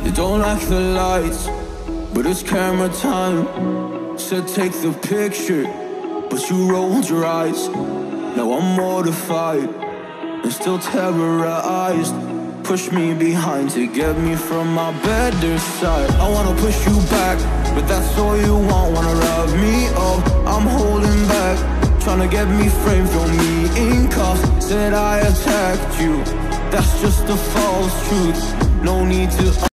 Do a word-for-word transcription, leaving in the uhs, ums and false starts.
You don't like the lights, but it's camera time. Said take the picture, but you rolled your eyes. Now I'm mortified and still terrorized. Push me behind to get me from my better side. I wanna push you back, but that's all you want. Wanna rub me up, I'm holding back. Tryna get me framed, throw me in cuffs. Said I attacked you, that's just a false truth. No need to